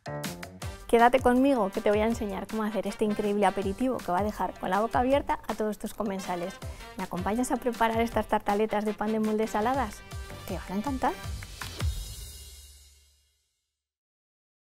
Quédate conmigo que te voy a enseñar cómo hacer este increíble aperitivo que va a dejar con la boca abierta a todos tus comensales. ¿Me acompañas a preparar estas tartaletas de pan de molde saladas? Te van a encantar.